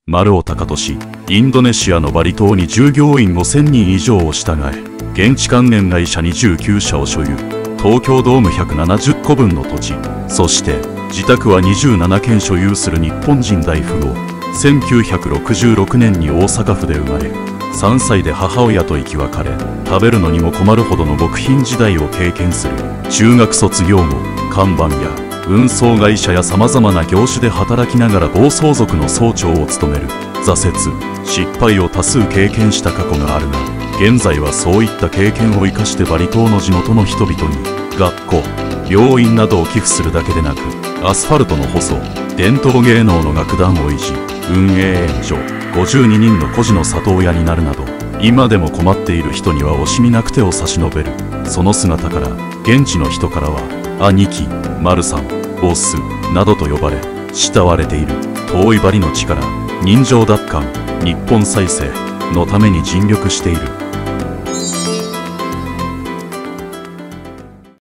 丸尾隆俊。インドネシアのバリ島に従業員5000人以上を従え、現地関連会社29社を所有。東京ドーム170個分の土地、そして自宅は27軒所有する日本人大富豪。1966年に大阪府で生まれ、3歳で母親と生き別れ、食べるのにも困るほどの極貧時代を経験する。中学卒業後、看板や運送会社やさまざまな業種で働きながら暴走族の総長を務める。挫折、失敗を多数経験した過去があるが、現在はそういった経験を生かしてバリ島の地元の人々に学校、病院などを寄付するだけでなく、アスファルトの舗装、伝統芸能の楽団を維持、運営援助、52人の孤児の里親になるなど、今でも困っている人には惜しみなく手を差し伸べる。その姿から現地の人からは兄貴、丸さん、ボスなどと呼ばれ慕われている。遠いバリの地から人情奪還、日本再生のために尽力している。